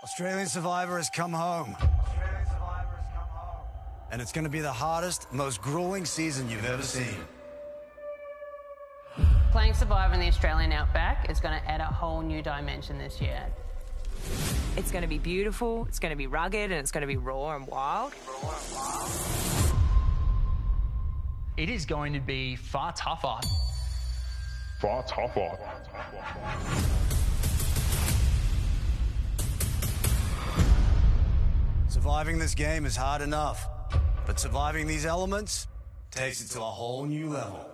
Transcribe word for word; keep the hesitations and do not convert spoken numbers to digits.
Australian Survivor has come home. Australian Survivor has come home. And it's going to be the hardest, most grueling season you've ever seen. Playing Survivor in the Australian Outback is going to add a whole new dimension this year. It's going to be beautiful, it's going to be rugged, and it's going to be raw and wild. It is going to be far tougher. Far tougher. Surviving this game is hard enough, but surviving these elements takes it to a whole new level.